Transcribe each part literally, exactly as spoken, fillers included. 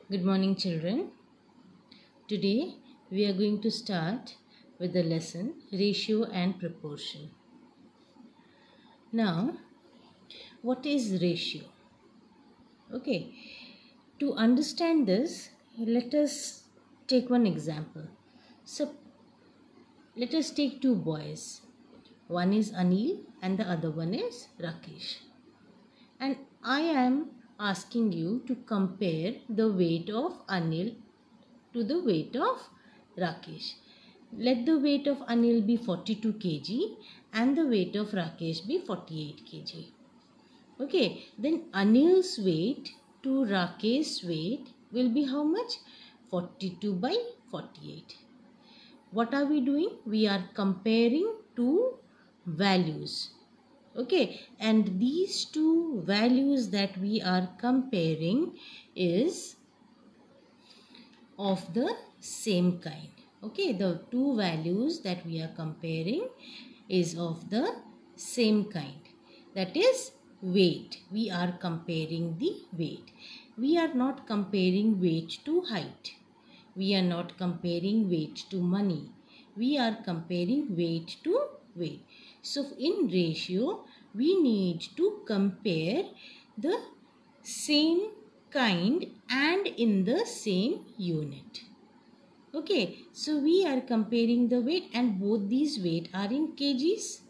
Good morning, children. Today we are going to start with the lesson ratio and proportion. Now, what is ratio? Okay, to understand this, let us take one example. So, let us take two boys. One is Anil and the other one is Rakesh. And I am asking you to compare the weight of Anil to the weight of Rakesh. Let the weight of Anil be forty-two kilograms and the weight of Rakesh be forty-eight kilograms. Okay, then Anil's weight to Rakesh's weight will be how much? forty-two by forty-eight. What are we doing? We are comparing two values. Okay, and these two values that we are comparing is of the same kind. Okay, the two values that we are comparing is of the same kind. That is weight. We are comparing the weight. We are not comparing weight to height. We are not comparing weight to money. We are comparing weight to weight. So in ratio, we need to compare the same kind and in the same unit. Okay, so we are comparing the weight and both these weight are in kgs.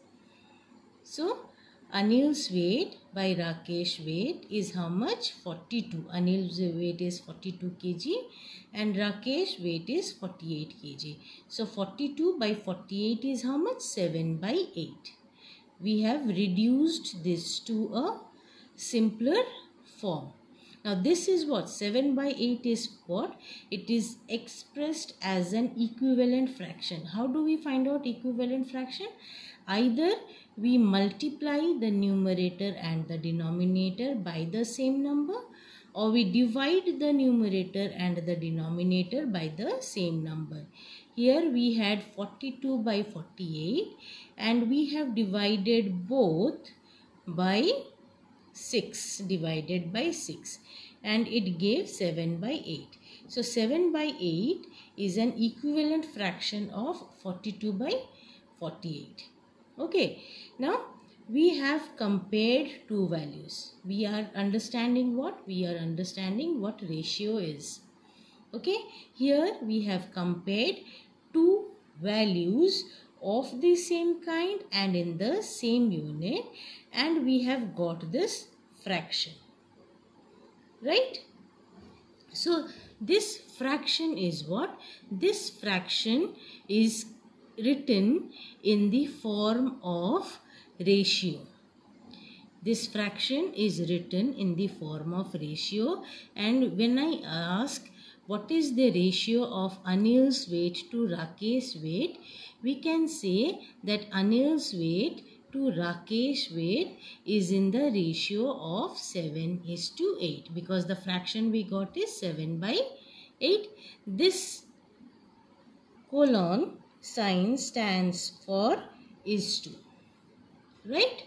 So Anil's weight by Rakesh weight is how much? forty-two. Anil's weight is forty-two kilograms and Rakesh weight is forty-eight kilograms. So forty-two by forty-eight is how much? seven by eight. We have reduced this to a simpler form. Now this is what? seven by eight is what? It is expressed as an equivalent fraction. How do we find out equivalent fraction? Either we multiply the numerator and the denominator by the same number, or we divide the numerator and the denominator by the same number. Here we had forty-two by forty-eight and we have divided both by six, divided by six, and it gave seven by eight. So seven by eight is an equivalent fraction of forty-two by forty-eight. Okay, now we have compared two values. We are understanding what? We are understanding what ratio is. Okay, here we have compared two values of the same kind and in the same unit, and we have got this fraction, right? So this fraction is what? This fraction is written in the form of ratio. This fraction is written in the form of ratio, and when I ask what is the ratio of Anil's weight to Rakesh's weight, we can say that Anil's weight to Rakesh weight is in the ratio of seven is to eight, because the fraction we got is seven by eight. This colon sign stands for is to, right?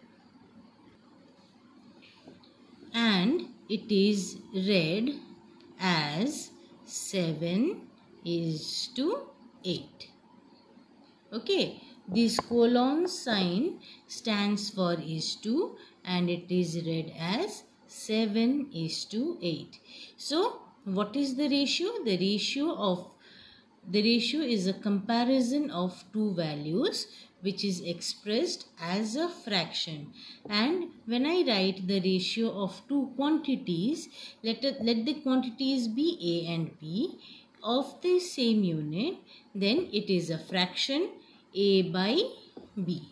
And it is read as seven is to eight. Okay, this colon sign stands for is to and it is read as seven is to eight. So what is the ratio? The ratio of the ratio is a comparison of two values which is expressed as a fraction. And when I write the ratio of two quantities, let, it, let the quantities be A and B of the same unit, then it is a fraction A by B.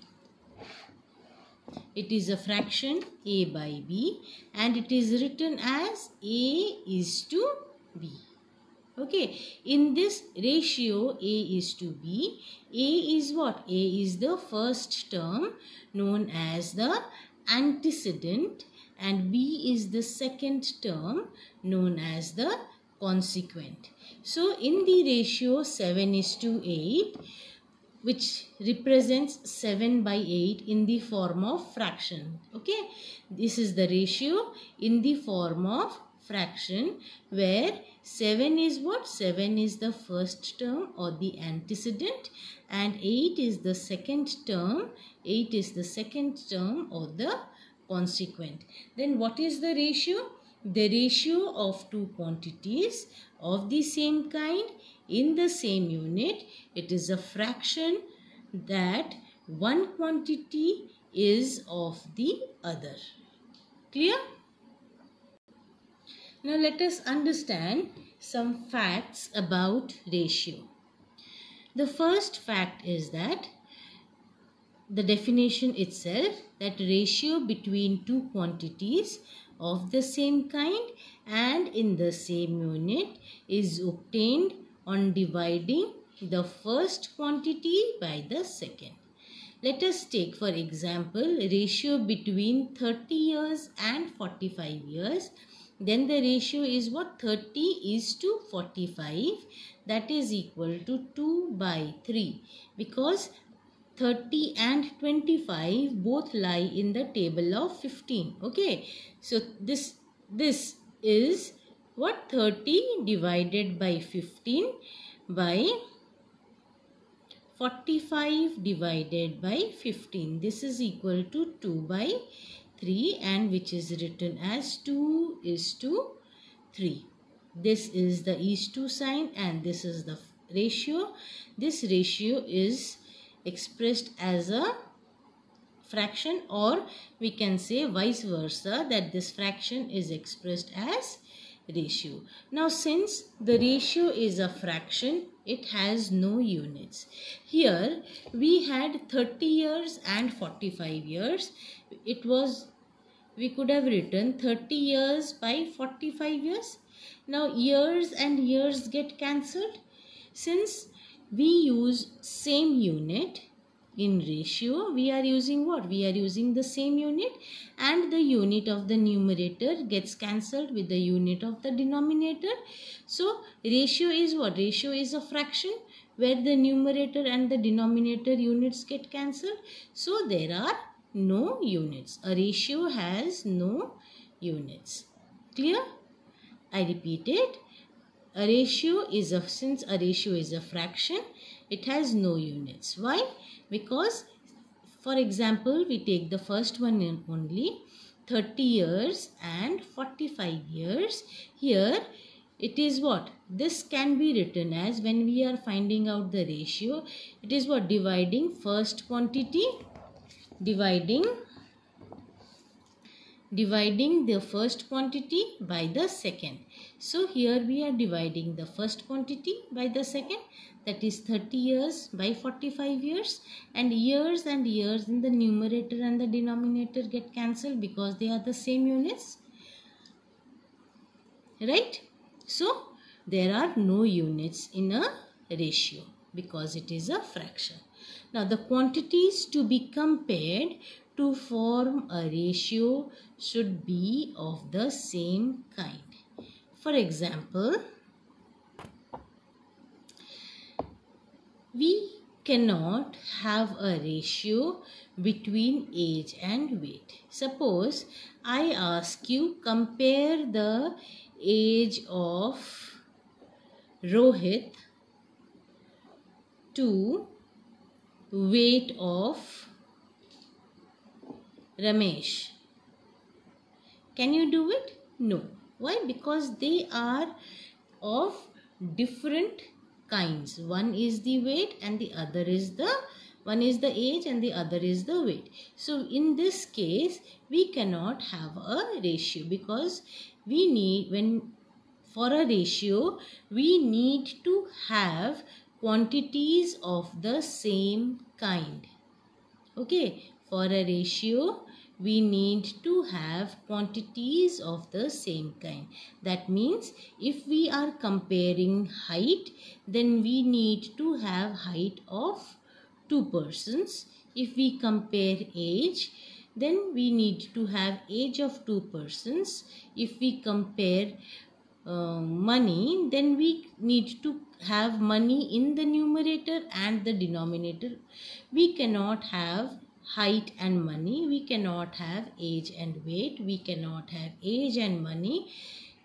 It is a fraction A by B and it is written as A is to B. Okay, in this ratio A is to B, A is what? A is the first term known as the antecedent and B is the second term known as the consequent. So in the ratio seven is to eight, which represents seven by eight in the form of fraction. Okay, this is the ratio in the form of fraction where seven is what? seven is the first term or the antecedent, and eight is the second term. eight is the second term or the consequent. Then what is the ratio? The ratio of two quantities of the same kind in the same unit. It is a fraction that one quantity is of the other. Clear? Now let us understand some facts about ratio. The first fact is that the definition itself, that ratio between two quantities of the same kind and in the same unit is obtained on dividing the first quantity by the second. Let us take for example ratio between thirty years and forty-five years. Then the ratio is what? thirty is to forty-five, that is equal to two by three, because thirty and twenty-five both lie in the table of fifteen. Okay, so this this is what? thirty divided by fifteen by forty-five divided by fifteen. This is equal to two by three, and which is written as two is to three. This is the is to sign and this is the ratio. This ratio is expressed as a fraction, or we can say vice versa, that this fraction is expressed as ratio. Now since the ratio is a fraction, it has no units. Here we had thirty years and forty-five years. It was, we could have written thirty years by forty-five years. Now years and years get cancelled. Since we use same unit in ratio, we are using what? We are using the same unit, and the unit of the numerator gets cancelled with the unit of the denominator. So ratio is what? Ratio is a fraction where the numerator and the denominator units get cancelled. So there are no units. A ratio has no units. Clear? I repeat it. A ratio is a, since a ratio is a fraction, it has no units. Why? Because, for example, we take the first one in only, thirty years and forty-five years. Here it is what? This can be written as, when we are finding out the ratio, it is what? Dividing first quantity, dividing dividing the first quantity by the second. So here we are dividing the first quantity by the second, that is thirty years by forty-five years, and years and years in the numerator and the denominator get cancelled because they are the same units, right? So there are no units in a ratio because it is a fraction. Now the quantities to be compared to form a ratio should be of the same kind. For example, we cannot have a ratio between age and weight. Suppose I ask you, compare the age of Rohit to weight of Ramesh. Can you do it? No. Why? Because they are of different kinds. One is the weight and the other is the, one is the age and the other is the weight. So in this case, we cannot have a ratio because we need, when for a ratio, we need to have quantities of the same kind. Okay, for a ratio, we need to have quantities of the same kind. That means if we are comparing height, then we need to have height of two persons. If we compare age, then we need to have age of two persons. If we compare uh, money, then we need to have money in the numerator and the denominator. We cannot have height and money, we cannot have age and weight, we cannot have age and money.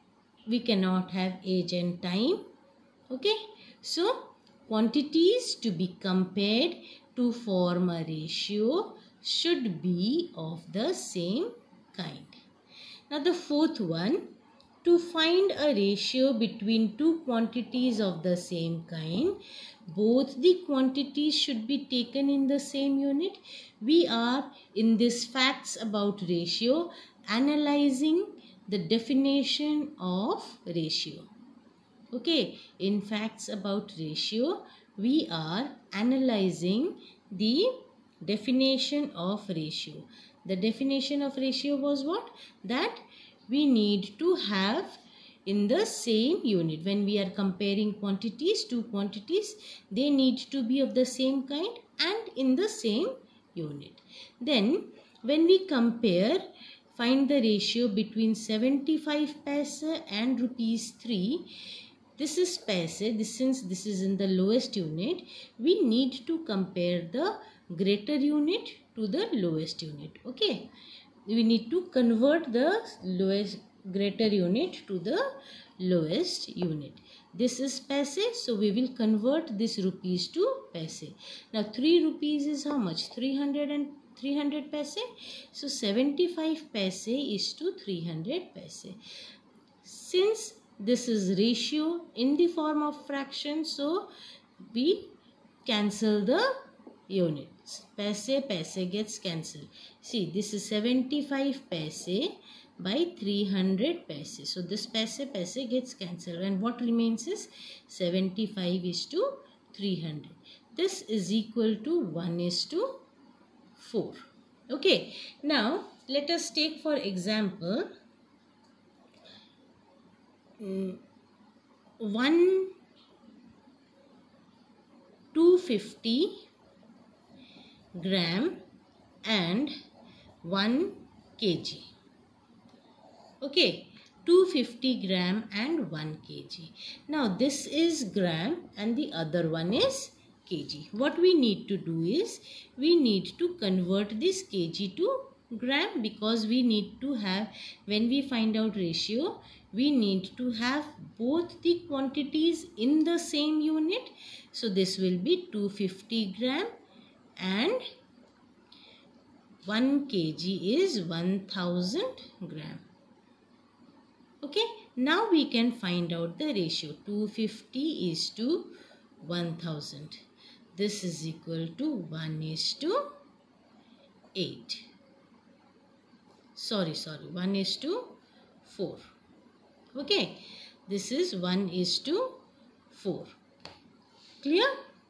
we cannot have age and time. Okay, so quantities to be compared to form a ratio should be of the same kind. Now the fourth one, to find a ratio between two quantities of the same kind, both the quantities should be taken in the same unit. We are in this facts about ratio analyzing the definition of ratio. Okay, in facts about ratio, we are analyzing the definition of ratio. The definition of ratio was what? That we need to have in the same unit. When we are comparing quantities, two quantities, they need to be of the same kind and in the same unit. Then when we compare, find the ratio between seventy-five paise and rupees three. This is paise. This, since this is in the lowest unit, we need to compare the greater unit to the lowest unit. Okay, we need to convert the lowest greater unit to the lowest unit. This is paise, so we will convert this rupees to paise. Now three rupees is how much? three hundred and three hundred paise. So seventy-five paise is to three hundred paise. Since this is ratio in the form of fraction, so we cancel the units. Paise, paise gets cancelled. See, this is seventy-five paise by three hundred paise. So this paise, paise gets cancelled. And what remains is seventy-five is to three hundred. This is equal to one is to four. Okay. Now, let us take for example, um, one two hundred fifty gram and one kilogram. Okay, two hundred fifty gram and one kilogram. Now this is gram and the other one is kg. What we need to do is we need to convert this kg to gram, because we need to have, when we find out ratio, we need to have both the quantities in the same unit. So this will be two hundred fifty gram and one kilogram is one thousand gram. Okay, now we can find out the ratio. two hundred fifty is to one thousand. This is equal to one is to eight. Sorry, sorry, one is to four. Okay, this is one is to four. Clear?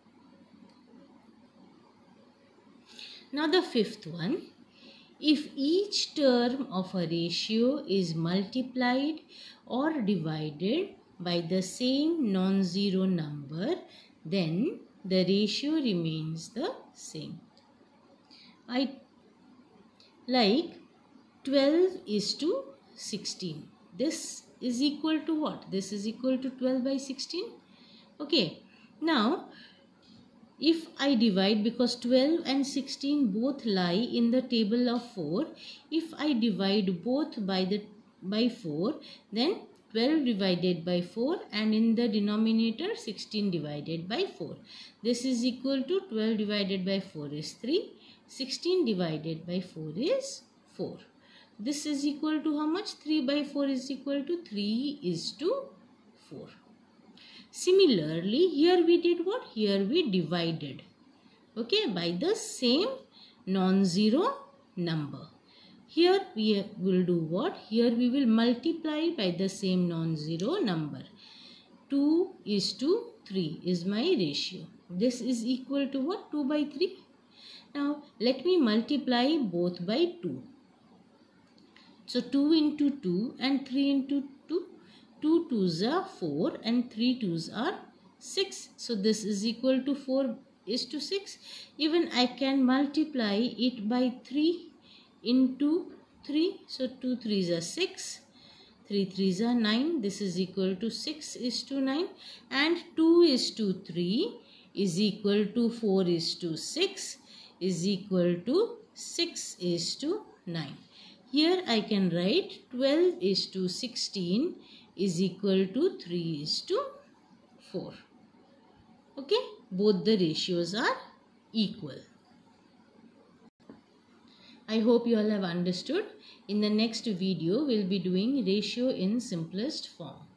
Now the fifth one. If each term of a ratio is multiplied or divided by the same non-zero number, then the ratio remains the same. I like twelve is to sixteen. This is equal to what? This is equal to twelve by sixteen. Okay. Now, if I divide, because twelve and sixteen both lie in the table of four, if I divide both by the by four, then twelve divided by four, and in the denominator sixteen divided by four. This is equal to twelve divided by four is three, sixteen divided by four is four. This is equal to how much? three by four is equal to three is to four. Similarly, here we did what? Here we divided, okay, by the same non-zero number. Here we will do what? Here we will multiply by the same non-zero number. two is to three is my ratio. This is equal to what? two by three. Now, let me multiply both by two. So, two into two and three into two. two twos are four and three twos are six. So, this is equal to four is to six. Even I can multiply it by three into three. So, two threes are six. three threes are nine. This is equal to six is to nine. And two is to three is equal to four is to six is equal to six is to nine. Here I can write twelve is to sixteen is equal to three is to four. Okay, both the ratios are equal. I hope you all have understood. In the next video, we'll be doing ratio in simplest form.